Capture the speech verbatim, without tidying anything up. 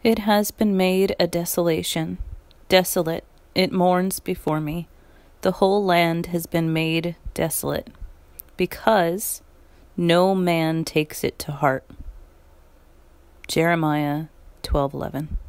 It has been made a desolation. Desolate, it mourns before me. The whole land has been made desolate, because no man takes it to heart. Jeremiah twelve eleven.